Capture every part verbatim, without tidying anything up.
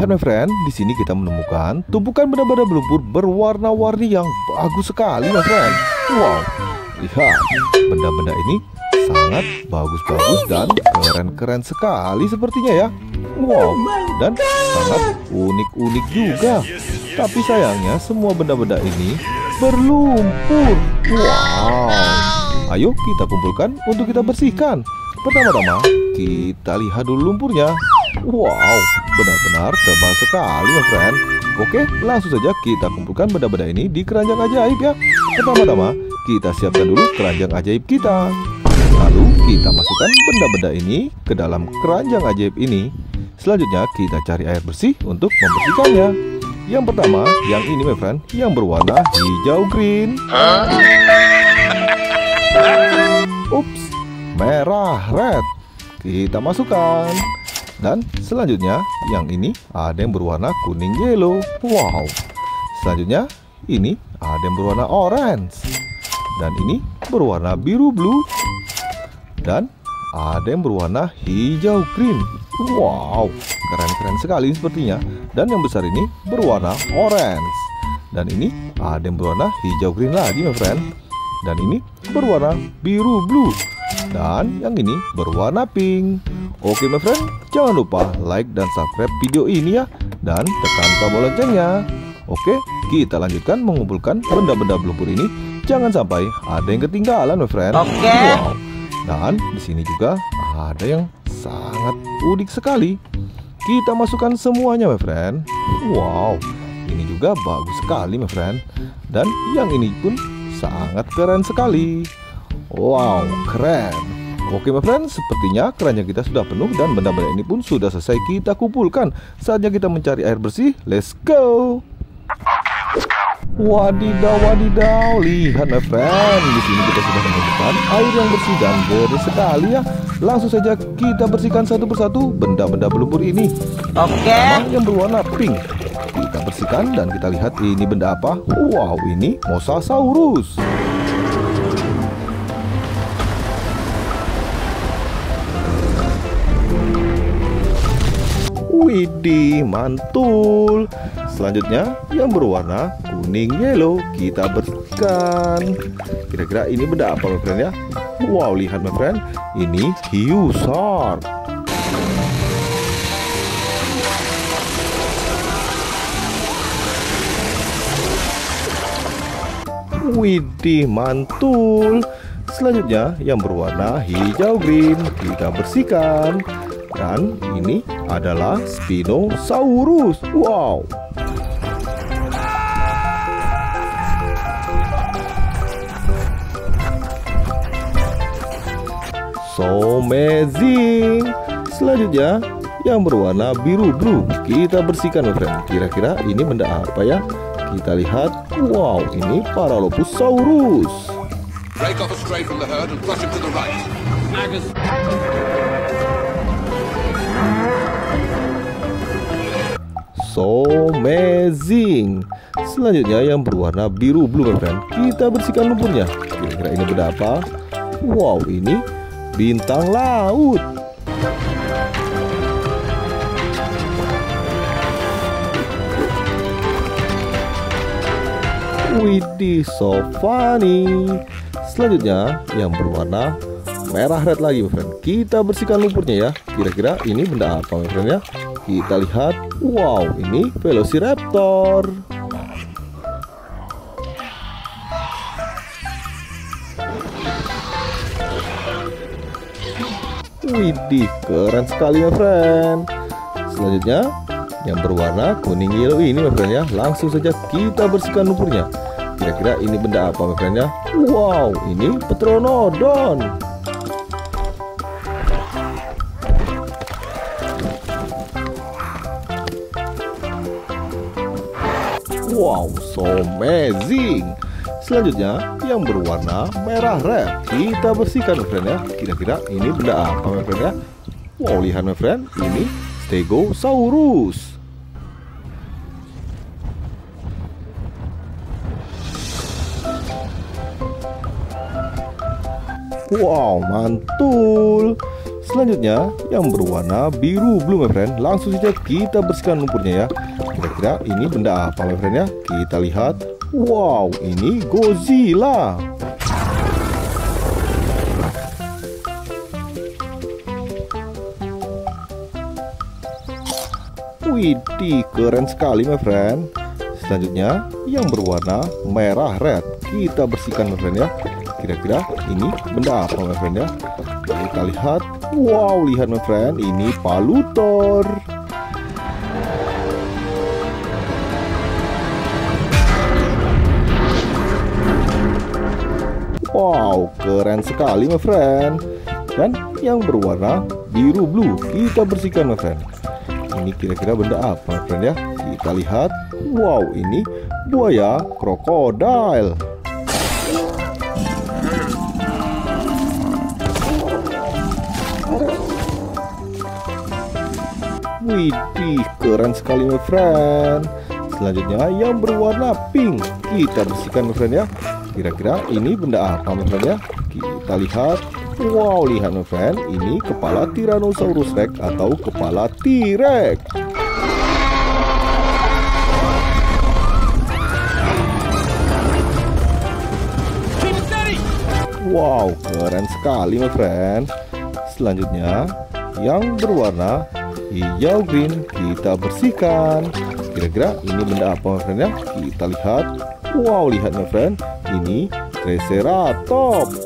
Lihat my friend, di sini kita menemukan tumpukan benda-benda lumpur berwarna-warni yang bagus sekali my friend. Wow, lihat benda-benda ini sangat bagus-bagus dan keren-keren sekali sepertinya ya. Wow, dan sangat unik-unik juga. Tapi sayangnya semua benda-benda ini berlumpur. Wow, ayo kita kumpulkan untuk kita bersihkan. Pertama-tama kita lihat dulu lumpurnya. Wow, benar-benar tebal sekali my friend. Oke, langsung saja kita kumpulkan benda-benda ini di keranjang ajaib ya. Pertama-tama kita siapkan dulu keranjang ajaib kita. Lalu kita masukkan benda-benda ini ke dalam keranjang ajaib ini. Selanjutnya kita cari air bersih untuk membersihkannya. Yang pertama, yang ini my friend, yang berwarna hijau green. Ups, merah red. Kita masukkan. Dan selanjutnya yang ini ada yang berwarna kuning yellow. Wow. Selanjutnya ini ada yang berwarna orange. Dan ini berwarna biru blue. Dan ada yang berwarna hijau green. Wow, keren-keren sekali sepertinya. Dan yang besar ini berwarna orange. Dan ini ada yang berwarna hijau green lagi my friend. Dan ini berwarna biru blue. Dan yang ini berwarna pink. Oke my friend, jangan lupa like dan subscribe video ini ya. Dan tekan tombol loncengnya. Oke, kita lanjutkan mengumpulkan benda-benda lumpur ini. Jangan sampai ada yang ketinggalan my friend. Oke. Wow. Dan di sini juga ada yang sangat unik sekali. Kita masukkan semuanya my friend. Wow, ini juga bagus sekali my friend. Dan yang ini pun sangat keren sekali. Wow, keren. Oke my friend, sepertinya keranjang kita sudah penuh dan benda-benda ini pun sudah selesai kita kumpulkan. Saatnya kita mencari air bersih. Let's go. Wadidaw, wadidaw, lihat my friend, di sini kita sudah menemukan air yang bersih dan bersih sekali ya. Langsung saja kita bersihkan satu persatu benda-benda berlumpur ini. Oke. Pertama yang berwarna pink, kita bersihkan dan kita lihat ini benda apa. Wow, ini Mosasaurus. Widih, mantul. Selanjutnya yang berwarna kuning yellow, kita bersihkan. Kira-kira ini benda apa my friend ya? Wow, lihat my friend, ini hiu shark. Widih, mantul. Selanjutnya yang berwarna hijau green, kita bersihkan. Dan ini adalah Spinosaurus. Wow. So amazing. Selanjutnya yang berwarna biru blue, kita bersihkan my friend. Kira-kira ini benda apa ya? Kita lihat. Wow, ini Paralopusaurus. Break off a stray from the herd and brush him to the right. So amazing. Selanjutnya yang berwarna biru blue my friend, kita bersihkan lumpurnya. Kira-kira ini benda apa? Wow, ini bintang laut. Widih, so funny. Selanjutnya yang berwarna merah red lagi my friend, kita bersihkan lumpurnya ya. Kira-kira ini benda apa my friend ya? Kita lihat. Wow, ini Velociraptor. Widih, keren sekali my friend. Selanjutnya yang berwarna kuning yellow ini my friend ya. Langsung saja kita bersihkan lumpurnya. Kira-kira ini benda apa my friend ya? Wow, ini Pteranodon. Wow, so amazing. Selanjutnya yang berwarna merah red, kita bersihkan my friend ya. Kira-kira ini benda apa my friend ya? Wow, lihat my friend, ini Stegosaurus. Wow, mantul. selanjutnya yang berwarna biru blue my friend. Langsung saja kita bersihkan lumpurnya ya. Kira-kira ini benda apa my friend ya? Kita lihat. Wow, ini Godzilla. Widih, keren sekali my friend. Selanjutnya yang berwarna merah red. Kita bersihkan my friend ya. Kira-kira ini benda apa my friend ya? Kita lihat. Wow, lihat my friend, ini Palutor. Wow, keren sekali my friend. Dan yang berwarna biru blue kita bersihkan my friend. Ini kira-kira benda apa my friend ya? Kita lihat. Wow, ini buaya krokodil. Widih, keren sekali my friend. Selanjutnya yang berwarna pink kita bersihkan my friend ya. Kira-kira ini benda apa my friend ya? Kita lihat. Wow, lihat my friend, ini kepala Tyrannosaurus Rex atau kepala T-Rex. Wow, keren sekali my friend. Selanjutnya yang berwarna hijau green kita bersihkan. Kira-kira ini benda apa my friend ya? Kita lihat. Wow, lihat my friend, ini Triceratops.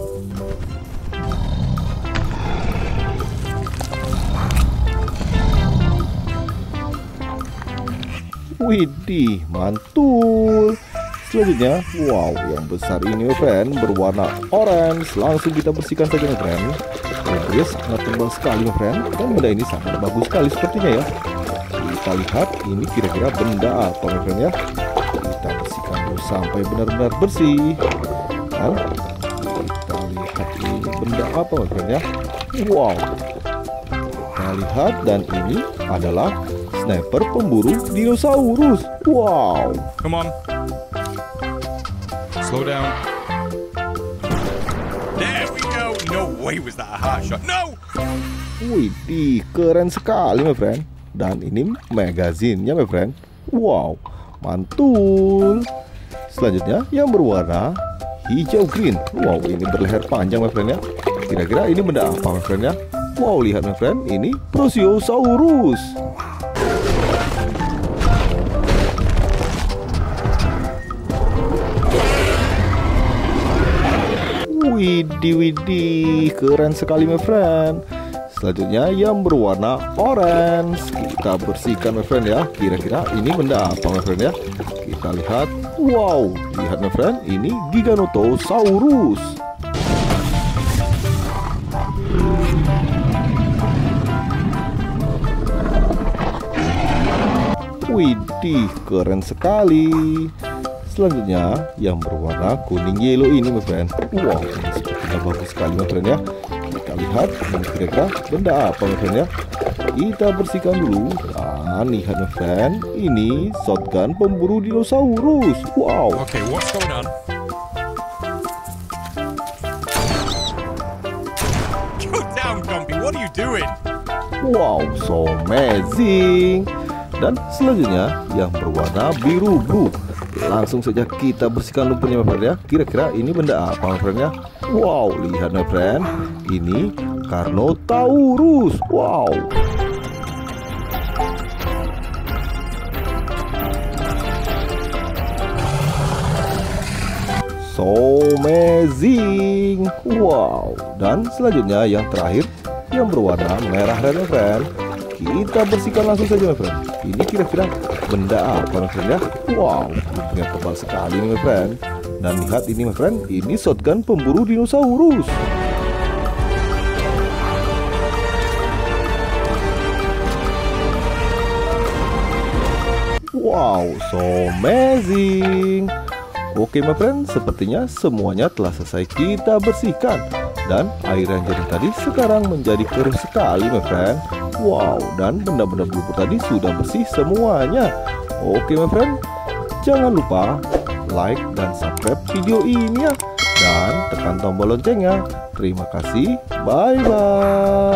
Widih, mantul. Selanjutnya, wow, yang besar ini my friend berwarna orange. Langsung kita bersihkan saja my friend. Dia sangat tebal sekali my friend. Dan benda ini sangat bagus sekali sepertinya ya. Kita lihat ini kira-kira benda apa my friend ya. Kita bersihkan dulu sampai benar-benar bersih. Dan kita lihat ini benda apa my friend ya. Wow, kita lihat, dan ini adalah sniper pemburu dinosaurus. Wow. Come on. Slow down. There we go. No way was that a hard shot. No. Widih, keren sekali my friend. Dan ini magazinnya my friend. Wow, mantul. Selanjutnya yang berwarna hijau green. Wow, ini berleher panjang my friend ya. Kira-kira ini benda apa my friend ya? Wow, lihat my friend, ini Brachiosaurus. Widih, widih, keren sekali my friend. Selanjutnya yang berwarna orange kita bersihkan my friend ya. Kira-kira ini benda apa my friend ya? Kita lihat. Wow, lihat my friend, ini Giganotosaurus. Widih, keren sekali. Selanjutnya yang berwarna kuning yellow ini my friend. Wow, ini sepertinya bagus sekali my friend ya. Kita lihat ini kira-kira benda apa my friend ya. Kita bersihkan dulu. Dan lihat my friend, ini shotgun pemburu dinosaurus. Wow. Okay, what's going on? Go down, Gumpy. What are you doing? Wow, so amazing. Dan selanjutnya yang berwarna biru blue. Langsung saja kita bersihkan lumpurnya my friend ya. Kira-kira ini benda apa my friend ya? Wow, lihat my friend, ini Carnotaurus. Wow. So amazing. Wow. Dan selanjutnya yang terakhir yang berwarna merah red my friend. Kita bersihkan langsung saja my friend. Ini kira-kira benda apa my friend ya? Wow, ini tebal sekali my friend. Dan lihat ini my friend, ini shotgun pemburu dinosaurus. Wow, so amazing. Oke my friend, sepertinya semuanya telah selesai kita bersihkan. Dan air yang jernih tadi sekarang menjadi keruh sekali my friend. Wow, dan benda-benda lumpur tadi sudah bersih semuanya. Oke my friend, jangan lupa like dan subscribe video ini ya. Dan tekan tombol loncengnya. Terima kasih, bye bye.